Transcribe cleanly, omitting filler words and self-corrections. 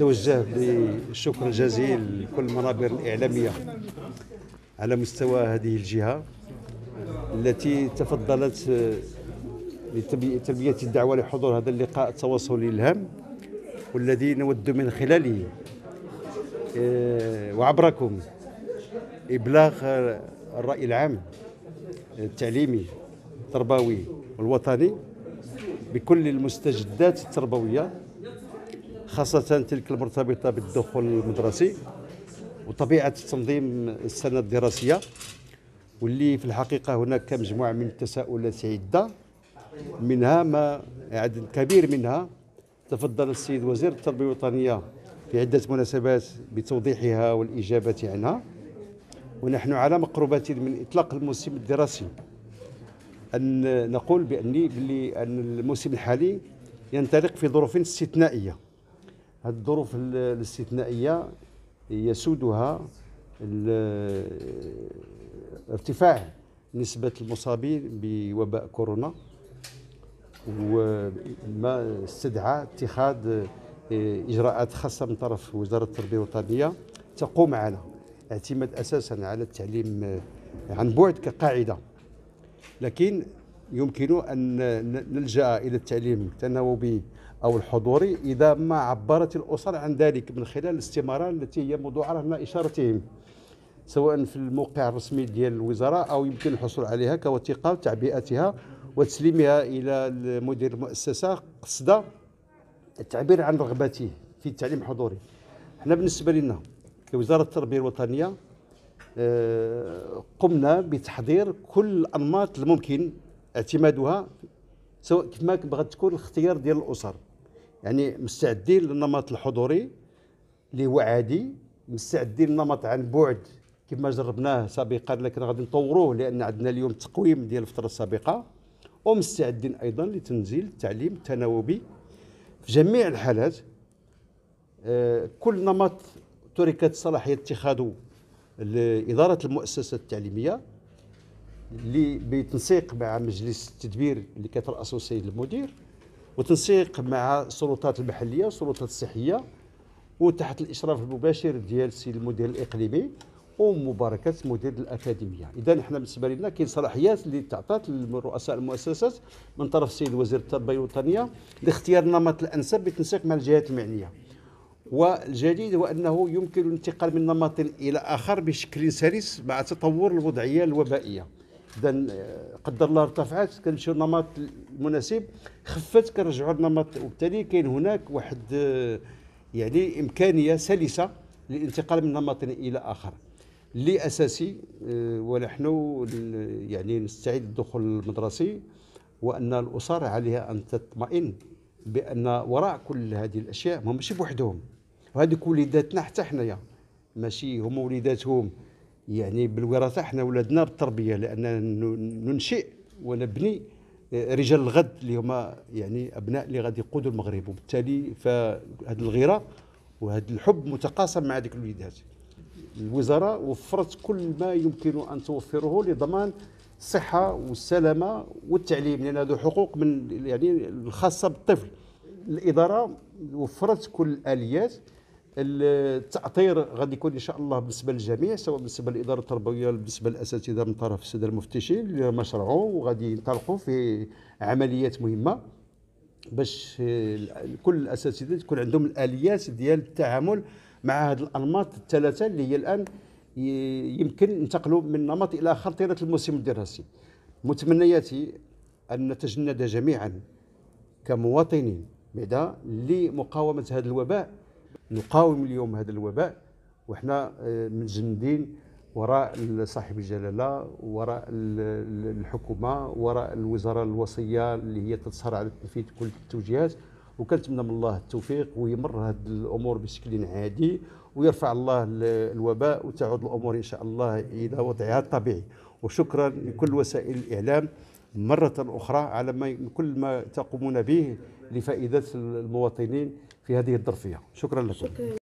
نتوجه بالشكر الجزيل لكل المنابر الإعلامية على مستوى هذه الجهة التي تفضلت لتلبية الدعوة لحضور هذا اللقاء التواصلي الهام، والذي نود من خلاله وعبركم إبلاغ الرأي العام التعليمي التربوي والوطني بكل المستجدات التربوية، خاصة تلك المرتبطة بالدخول المدرسي وطبيعة تنظيم السنة الدراسية، واللي في الحقيقة هناك مجموعة من التساؤلات عدة، منها ما عدد كبير منها تفضل السيد وزير التربية الوطنية في عدة مناسبات بتوضيحها والإجابة عنها. ونحن على مقربة من إطلاق الموسم الدراسي، أن نقول بأن الموسم الحالي ينطلق في ظروف استثنائية. هذه الظروف الاستثنائية يسودها ارتفاع نسبة المصابين بوباء كورونا، وما استدعى اتخاذ إجراءات خاصة من طرف وزارة التربية الوطنية تقوم على اعتماد أساسا على التعليم عن بعد كقاعدة، لكن يمكن أن نلجأ إلى التعليم التناوبي أو الحضوري إذا ما عبرت الأسر عن ذلك من خلال الاستمارة التي هي موضوع على إشارتهم، سواء في الموقع الرسمي ديال الوزارة أو يمكن الحصول عليها كوثيقة وتعبئتها وتسليمها إلى مدير المؤسسة قصد التعبير عن رغبته في التعليم الحضوري. احنا بالنسبة لنا كوزارة التربية الوطنية قمنا بتحضير كل الأنماط الممكن اعتمادها، سواء كما بغات تكون الاختيار ديال الأسر. يعني مستعدين للنمط الحضوري اللي هو عادي، مستعدين للنمط عن بعد كما جربناه سابقا، لكن غادي نطوروه لأن عندنا اليوم التقويم ديال الفترة السابقة، ومستعدين أيضا لتنزيل التعليم التناوبي في جميع الحالات. كل نمط تركت صلاحية اتخاذه لإدارة المؤسسة التعليمية اللي بتنسيق مع مجلس التدبير اللي كيترأسه السيد المدير، وتنسيق مع السلطات المحلية والسلطات الصحية، وتحت الإشراف المباشر ديال السيد المدير الإقليمي ومباركة مدير الأكاديمية. إذا احنا بالنسبة لنا كاين صلاحيات اللي تعطات لرؤساء المؤسسات من طرف السيد وزير التربية الوطنية لاختيار النمط الأنسب بالتنسيق مع الجهات المعنية. والجديد هو أنه يمكن الانتقال من نمط إلى آخر بشكل سلس مع تطور الوضعية الوبائية. إذا قدر الله ارتفعت كنمشيو النمط المناسب، خفت كنرجعوا النمط، وبالتالي كاين هناك واحد يعني إمكانية سلسة للانتقال من نمط إلى آخر اللي أساسي. ونحن يعني نستعد للدخول المدرسي، وأن الأسر عليها أن تطمئن بأن وراء كل هذه الأشياء هم ماشي بوحدهم، وهذوك وليداتنا حتى حنايا ماشي هم وليداتهم يعني بالوراثة، حنا ولادنا بالتربية، لأن ننشئ ونبني رجال الغد اللي هما يعني أبناء اللي غادي يقودوا المغرب. وبالتالي فهذه الغيرة وهذا الحب متقاسم مع هذيك الوليدات. الوزارة وفرت كل ما يمكن أن توفره لضمان الصحة والسلامة والتعليم، لأن هذه حقوق من يعني الخاصة بالطفل. الإدارة وفرت كل الآليات. التأطير غادي يكون إن شاء الله بالنسبة للجميع، سواء بالنسبة للإدارة التربوية بالنسبة للأساتذة من طرف السادة المفتشين اللي ما شرعوا وغادي ينطلقوا في عمليات مهمة باش كل الأساتذة تكون عندهم الآليات ديال التعامل مع هذه الأنماط الثلاثة اللي هي الآن يمكن ينتقلوا من نمط إلى آخر طيلة الموسم الدراسي. متمنياتي أن نتجند جميعا كمواطنين بعدا لمقاومة هذا الوباء. نقاوم اليوم هذا الوباء وإحنا متجندين وراء صاحب الجلالة، وراء الحكومة، وراء الوزارة الوصية اللي هي تسهر على تنفيذ كل التوجيهات، وكنتمنى من الله التوفيق ويمر هذه الأمور بشكل عادي ويرفع الله الوباء وتعود الأمور إن شاء الله إلى وضعها الطبيعي. وشكرا لكل وسائل الإعلام مرة أخرى على كل ما تقومون به لفائدة المواطنين في هذه الظرفية. شكرا لكم.